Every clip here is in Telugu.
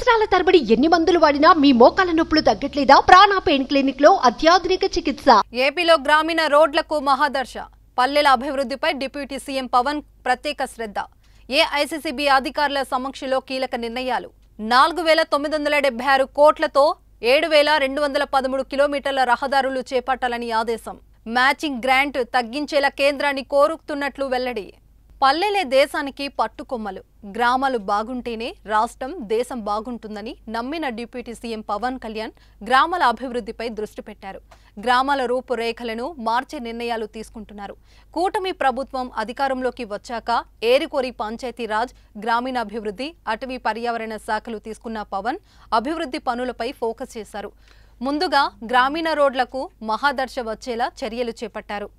సంవత్సరాల తరబడి ఎన్ని మందులు వాడినా మీ మోకాల నొప్పులు తగ్గట్లేదా? ప్రాణ పెయిన్ క్లినిక్ లో అత్యాధునిక చికిత్స. ఏపీలో గ్రామీణ రోడ్లకు మహాదర్శ. పల్లెల అభివృద్ధిపై డిప్యూటీ సీఎం పవన్ ప్రత్యేక శ్రద్ధ. ఏఐసీసీబీ అధికారుల సమక్షంలో కీలక నిర్ణయాలు. 4976 కోట్లతో 7213 కిలోమీటర్ల రహదారులు చేపట్టాలని ఆదేశం. మ్యాచింగ్ గ్రాంట్ తగ్గించేలా కేంద్రాన్ని కోరుతున్నట్లు వెల్లడి. పల్లెలే దేశానికి పట్టుకొమ్మలు. గ్రామాలు బాగుంటేనే రాష్ట్రం, దేశం బాగుంటుందని నమ్మిన డిప్యూటీ సీఎం పవన్ కళ్యాణ్ గ్రామాల అభివృద్ధిపై దృష్టి పెట్టారు. గ్రామాల రూపురేఖలను మార్చే నిర్ణయాలు తీసుకుంటున్నారు. కూటమి ప్రభుత్వం అధికారంలోకి వచ్చాక ఏరికోరి పంచాయతీరాజ్, గ్రామీణాభివృద్ధి, అటవీ పర్యావరణ శాఖలు తీసుకున్న పవన్ అభివృద్ధి పనులపై ఫోకస్ చేశారు. ముందుగా గ్రామీణ రోడ్లకు మహాదర్శ వచ్చేలా చర్యలు చేపట్టారు.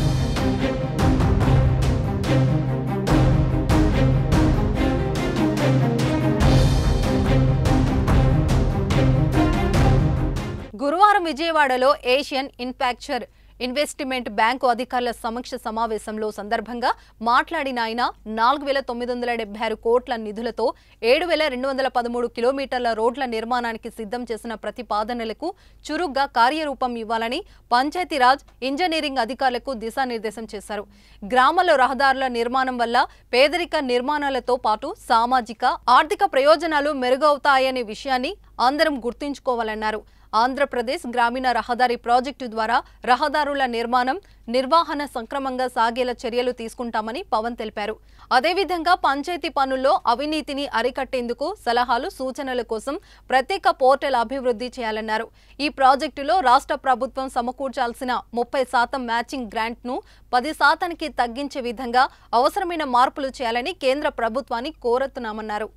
గురువారం విజయవాడలో ఏషియన్ ఇన్ఫ్రాస్ట్రక్చర్ ఇన్వెస్ట్మెంట్ బ్యాంకు అధికారుల సమీక్ష సమావేశంలో సందర్భంగా మాట్లాడిన ఆయన 4976 కోట్ల నిధులతో 7213 కిలోమీటర్ల రోడ్ల నిర్మాణానికి సిద్ధం చేసిన ప్రతిపాదనలకు చురుగ్గా కార్యరూపం ఇవ్వాలని పంచాయతీరాజ్, ఇంజనీరింగ్ అధికారులకు దిశానిర్దేశం చేశారు. గ్రామాల్లో రహదారుల నిర్మాణం వల్ల పేదరిక నిర్మాణాలతో పాటు సామాజిక, ఆర్థిక ప్రయోజనాలు మెరుగవుతాయనే విషయాన్ని అందరం గుర్తుంచుకోవాలన్నారు. ఆంధ్రప్రదేశ్ గ్రామీణ రహదారి ప్రాజెక్టు ద్వారా రహదారుల నిర్మాణం, నిర్వహణ సక్రమంగా సాగేలా చర్యలు తీసుకుంటామని పవన్ తెలిపారు. అదేవిధంగా పంచాయతీ పనుల్లో అవినీతిని అరికట్టేందుకు సలహాలు, సూచనల కోసం ప్రత్యేక పోర్టల్ అభివృద్ధి చేయాలన్నారు. ఈ ప్రాజెక్టులో రాష్ట్ర ప్రభుత్వం సమకూర్చాల్సిన 30% మ్యాచింగ్ గ్రాంట్ను 10%కి తగ్గించే విధంగా అవసరమైన మార్పులు చేయాలని కేంద్ర ప్రభుత్వాన్ని కోరుతున్నామన్నారు.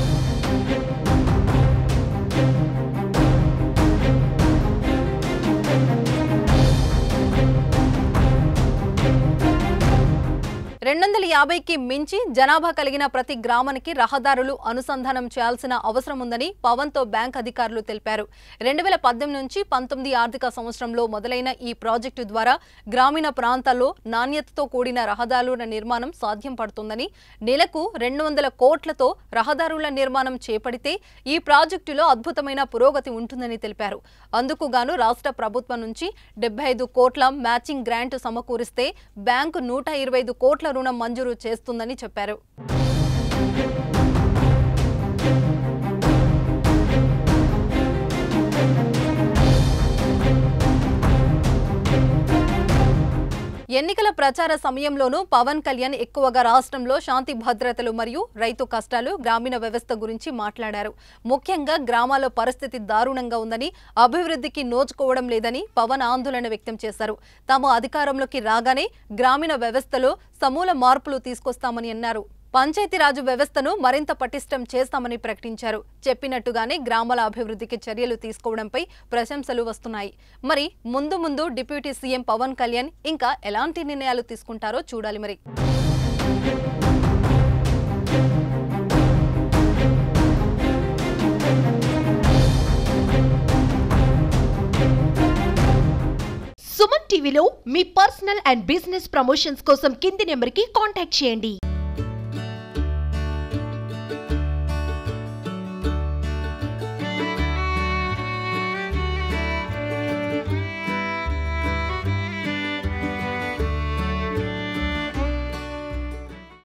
కి మించి జనాభా కలిగిన ప్రతి గ్రామానికి రహదారులు అనుసంధానం చేయాల్సిన అవసరం ఉందని పవన్తో బ్యాంక్ అధికారులు తెలిపారు. 2018 నుంచి 19 ఆర్థిక సంవత్సరంలో మొదలైన ఈ ప్రాజెక్టు ద్వారా గ్రామీణ ప్రాంతాల్లో నాణ్యతతో కూడిన రహదారుల నిర్మాణం సాధ్యం పడుతుందని, నెలకు 200 కోట్లతో రహదారుల నిర్మాణం చేపడితే ఈ ప్రాజెక్టులో అద్భుతమైన పురోగతి ఉంటుందని తెలిపారు. అందుకు గాను రాష్ట్ర ప్రభుత్వం నుంచి 75 కోట్ల మ్యాచింగ్ గ్రాంట్ సమకూరిస్తే బ్యాంకు 125 కోట్ల రుణం మంజూరు చేస్తుందని చెప్పారు. ఎన్నికల ప్రచార సమయంలోనూ పవన్ కళ్యాణ్ ఎక్కువగా రాష్ట్రంలో శాంతి భద్రతలు మరియు రైతు కష్టాలు, గ్రామీణ వ్యవస్థ గురించి మాట్లాడారు. ముఖ్యంగా గ్రామాల్లో పరిస్థితి దారుణంగా ఉందని, అభివృద్ధికి నోచుకోవడం లేదని పవన్ ఆందోళన వ్యక్తం చేశారు. తాము అధికారంలోకి రాగానే గ్రామీణ వ్యవస్థలో సమూల మార్పులు తీసుకొస్తామని అన్నారు. పంచాయతీరాజు వ్యవస్థను మరింత పటిష్టం చేస్తామని ప్రకటించారు. చెప్పినట్టుగానే గ్రామాల అభివృద్ధికి చర్యలు తీసుకోవడంపై ప్రశంసలు వస్తున్నాయి. మరి ముందు డిప్యూటీ సీఎం పవన్ కళ్యాణ్ ఇంకా ఎలాంటి నిర్ణయాలు తీసుకుంటారో చూడాలి. మరి సుమన్ టీవీలో మీ పర్సనల్ అండ్ బిజినెస్ ప్రమోషన్స్ కోసం కింది నెంబర్కి కాంటాక్ట్ చేయండి.